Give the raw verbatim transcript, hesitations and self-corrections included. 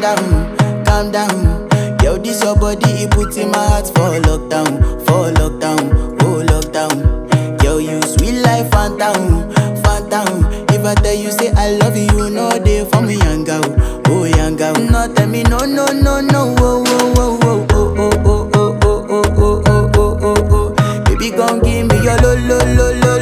down, calm down. Yo, this your body, it puts in my heart for lockdown, for lockdown, oh lockdown. Yo, you sweet life, phantom, phantom. If I tell you say I love you, you know they for me, young girl, oh young girl. No tell me no, no, no, no, oh, oh, oh, oh, oh, oh, oh, oh, oh, oh, oh, oh, oh, oh. Baby, gon' give me your lo, lo, lo, lo.